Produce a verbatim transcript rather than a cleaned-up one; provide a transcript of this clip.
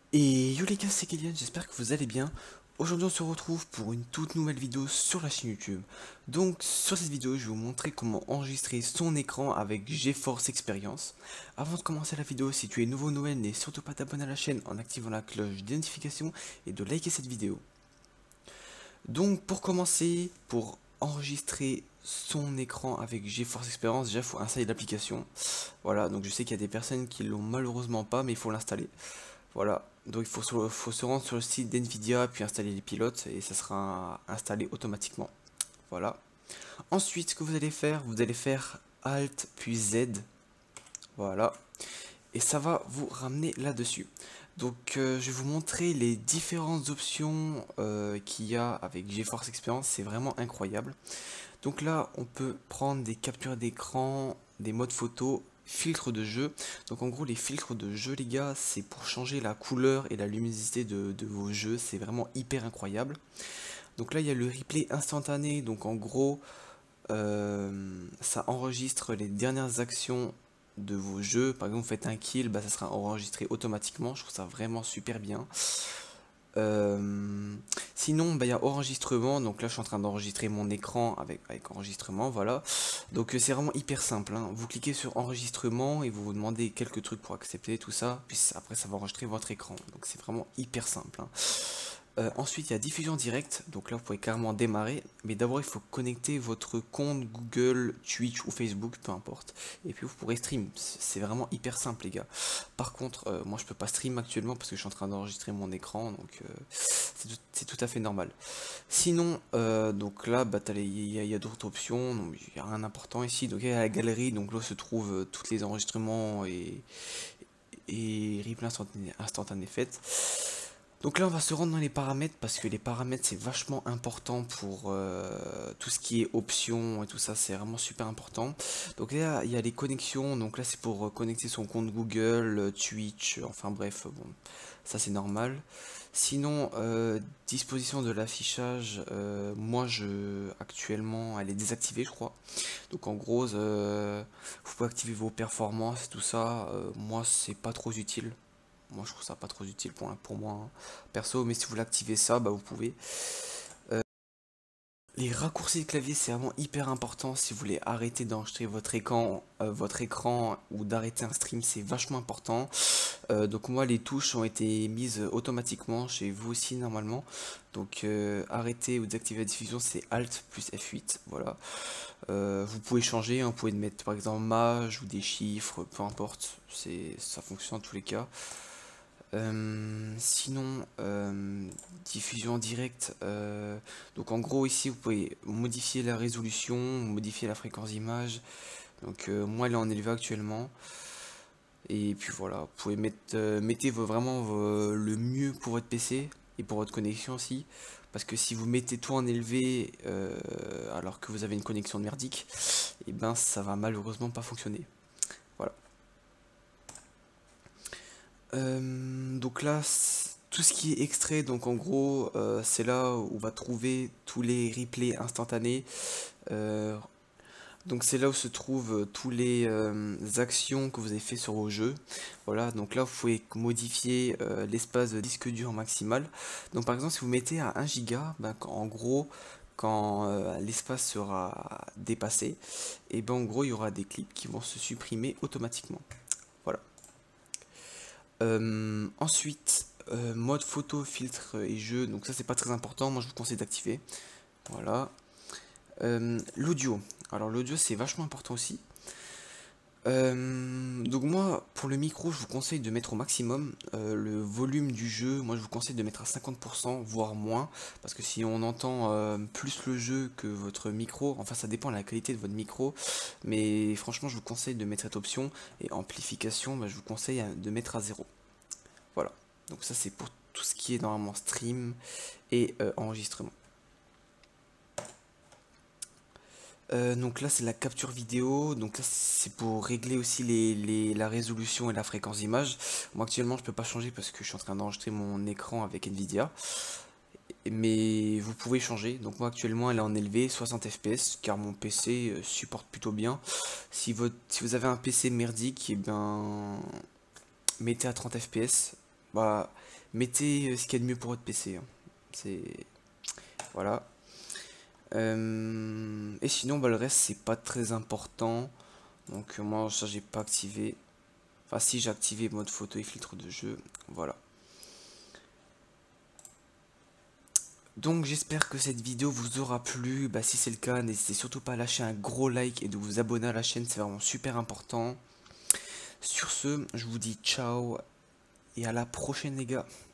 Et yo les gars, c'est Kélian, j'espère que vous allez bien. Aujourd'hui on se retrouve pour une toute nouvelle vidéo sur la chaîne YouTube. Donc sur cette vidéo je vais vous montrer comment enregistrer son écran avec GeForce Experience. Avant de commencer la vidéo, si tu es nouveau ou nouvelle, n'hésite surtout pas t'abonner à la chaîne en activant la cloche de notification et de liker cette vidéo. Donc pour commencer, pour enregistrer son écran avec GeForce Experience, déjà il faut installer l'application. Voilà, donc je sais qu'il y a des personnes qui l'ont malheureusement pas, mais il faut l'installer. Voilà, donc il faut se, faut se rendre sur le site d'NVIDIA puis installer les pilotes et ça sera installé automatiquement. Voilà. Ensuite, ce que vous allez faire, vous allez faire Alt puis Z. Voilà. Et ça va vous ramener là-dessus. Donc euh, je vais vous montrer les différentes options euh, qu'il y a avec GeForce Experience. C'est vraiment incroyable. Donc là, on peut prendre des captures d'écran, des modes photo, filtres de jeu. Donc en gros, les filtres de jeu, les gars, c'est pour changer la couleur et la luminosité de, de vos jeux. C'est vraiment hyper incroyable. Donc là, il y a le replay instantané. Donc en gros, euh, ça enregistre les dernières actions de vos jeux. Par exemple, vous faites un kill, bah, ça sera enregistré automatiquement. Je trouve ça vraiment super bien. Euh, sinon, bah, il y a enregistrement. Donc là, je suis en train d'enregistrer mon écran avec, avec enregistrement. Voilà. Donc euh, c'est vraiment hyper simple, hein. Vous cliquez sur enregistrement et vous vous demandez quelques trucs pour accepter tout ça. Puis après, ça va enregistrer votre écran. Donc c'est vraiment hyper simple, hein. Euh, ensuite, il y a diffusion directe. Donc là, vous pouvez carrément démarrer. Mais d'abord, il faut connecter votre compte Google, Twitch ou Facebook, peu importe. Et puis, vous pourrez stream. C'est vraiment hyper simple, les gars. Par contre, euh, moi, je peux pas stream actuellement parce que je suis en train d'enregistrer mon écran. Donc, euh, c'est tout, tout à fait normal. Sinon, euh, donc là, bah, il y a, y a d'autres options. Il n'y a rien d'important ici. Donc, il y a la galerie. Donc là, se trouvent euh, tous les enregistrements et, et replay instantané, instantané faits. Donc là on va se rendre dans les paramètres parce que les paramètres c'est vachement important pour euh, tout ce qui est options et tout ça, c'est vraiment super important. Donc là il y a les connexions, donc là c'est pour euh, connecter son compte Google, euh, Twitch, enfin bref, bon, ça c'est normal. Sinon, euh, disposition de l'affichage, euh, moi je actuellement elle est désactivée je crois. Donc en gros, euh, vous pouvez activer vos performances, tout ça, euh, moi c'est pas trop utile. Moi je trouve ça pas trop utile pour, pour moi, hein, perso, mais si vous l'activez ça, bah vous pouvez. Euh, les raccourcis de clavier c'est vraiment hyper important si vous voulez arrêter d'enregistrer votre écran, euh, votre écran ou d'arrêter un stream, c'est vachement important. Euh, donc moi les touches ont été mises automatiquement chez vous aussi normalement. Donc euh, arrêter ou désactiver la diffusion c'est Alt plus F huit, voilà. Euh, vous pouvez changer, hein, vous pouvez mettre par exemple mage ou des chiffres, peu importe, c'est ça fonctionne en tous les cas. Euh, sinon, euh, diffusion en direct. Euh, donc en gros ici vous pouvez modifier la résolution, modifier la fréquence d'image. Donc euh, moi elle est en élevé actuellement. Et puis voilà, vous pouvez mettre, euh, mettez vos- vraiment vos- le mieux pour votre P C et pour votre connexion aussi. Parce que si vous mettez tout en élevé euh, alors que vous avez une connexion merdique, et ben ça va malheureusement pas fonctionner. Voilà. Euh, donc là, tout ce qui est extrait, donc en gros, euh, c'est là où on va trouver tous les replays instantanés. Euh, donc c'est là où se trouvent tous les euh, actions que vous avez fait sur vos jeux. Voilà, donc là vous pouvez modifier euh, l'espace de disque dur maximal. Donc par exemple, si vous mettez à un giga, ben, en gros, quand euh, l'espace sera dépassé, et ben en gros il y aura des clips qui vont se supprimer automatiquement. Voilà. Euh, ensuite, euh, mode photo, filtre et jeu. Donc ça c'est pas très important. Moi je vous conseille d'activer. Voilà. Euh, l'audio. Alors l'audio c'est vachement important aussi. Euh, donc moi pour le micro je vous conseille de mettre au maximum. Euh, le volume du jeu, moi je vous conseille de mettre à cinquante pour cent voire moins, parce que si on entend euh, plus le jeu que votre micro, enfin ça dépend de la qualité de votre micro, mais franchement je vous conseille de mettre cette option. Et amplification, bah, je vous conseille de mettre à zéro. Voilà, donc ça c'est pour tout ce qui est normalement stream et euh, enregistrement. Euh, donc là c'est la capture vidéo, donc là c'est pour régler aussi les, les- la résolution et la fréquence d'image. Moi actuellement je peux pas changer parce que je suis en train d'enregistrer mon écran avec Nvidia, mais vous pouvez changer. Donc moi actuellement elle est en élevé soixante F P S car mon P C euh, supporte plutôt bien. Si, votre, si vous avez un P C merdique, et ben mettez à trente F P S. bah, mettez ce qu'il y a de mieux pour votre P C, hein. C'est... Voilà. Euh, et sinon, bah, le reste, c'est pas très important. Donc, euh, moi, ça, j'ai pas activé. Enfin, si, j'ai activé mode photo et filtre de jeu. Voilà. Donc, j'espère que cette vidéo vous aura plu. Bah, si c'est le cas, n'hésitez surtout pas à lâcher un gros like et de vous abonner à la chaîne. C'est vraiment super important. Sur ce, je vous dis ciao et à la prochaine, les gars.